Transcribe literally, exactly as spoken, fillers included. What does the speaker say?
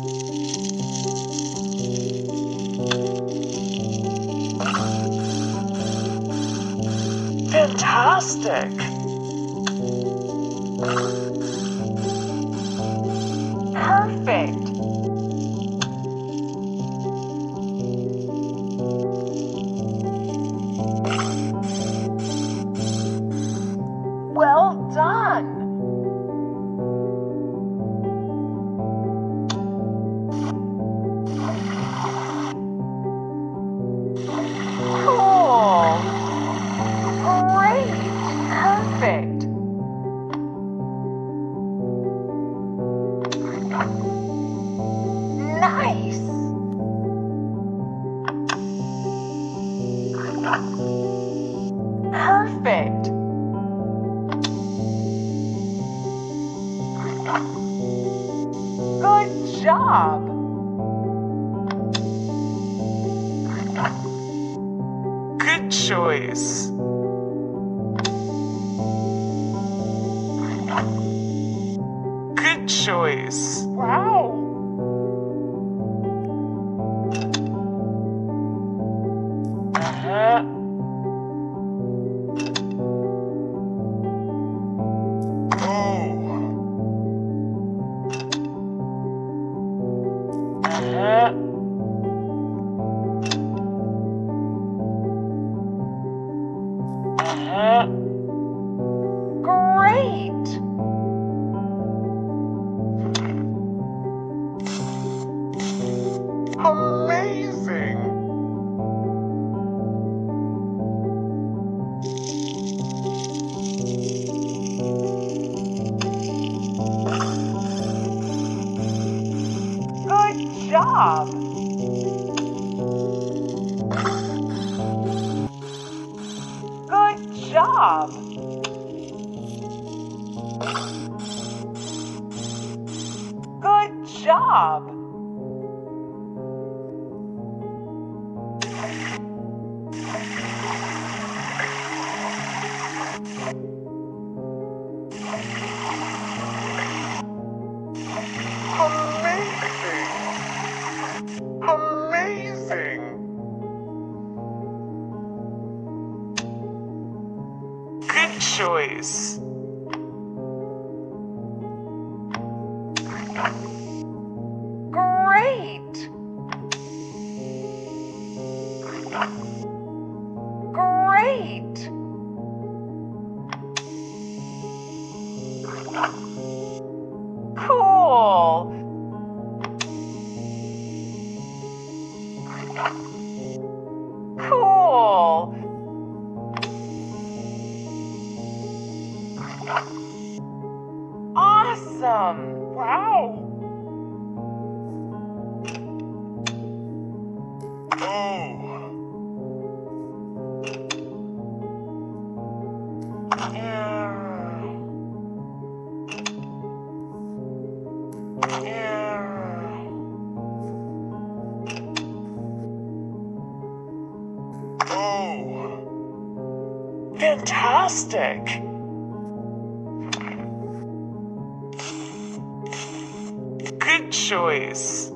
Fantastic! Perfect! Well done! Cool! Great! Perfect! Nice! Perfect! Good job! Good choice! Good choice! Wow! Uh-huh. Uh-huh. Uh-huh. Great! Amazing! Good job! Good job! Good job! Amazing! Amazing! Good choice! Great! Great! Cool! Cool! Awesome! Wow! Oh! Yeah. Yeah. Oh! Fantastic! Good choice!